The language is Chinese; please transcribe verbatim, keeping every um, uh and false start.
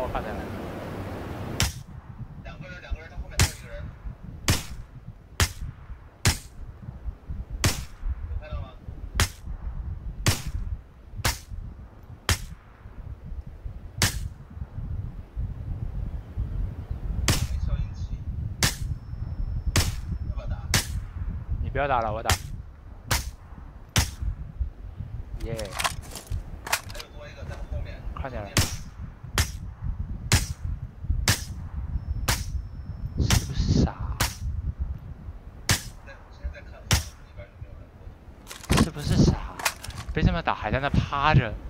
看见了。 两个人，两个人，他后面还有一个人。有看到吗？没消音器。要不要打？ 你不要打了，我打。耶、yeah 还有多一个在后面。 看见了。是不是傻？ 在我现在在看房子里边有没有人过去。 是不是傻？被这么打还在那趴着。